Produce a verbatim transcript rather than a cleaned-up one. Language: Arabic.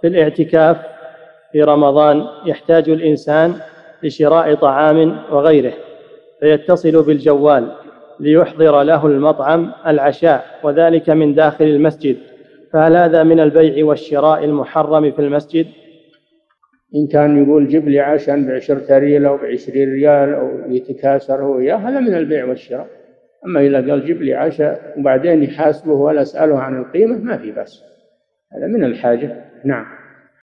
في الاعتكاف في رمضان يحتاج الإنسان لشراء طعام وغيره، فيتصل بالجوال ليحضر له المطعم العشاء، وذلك من داخل المسجد، فهل هذا من البيع والشراء المحرم في المسجد؟ إن كان يقول جيب لي عشاء بعشرة ريال أو بعشرين ريال أو يتكاثر هو إياه، هذا من البيع والشراء. أما إذا قال جيب لي عشاء وبعدين يحاسبه ولا أسأله عن القيمة ما في بأس، هذا من الحاجة. نعم.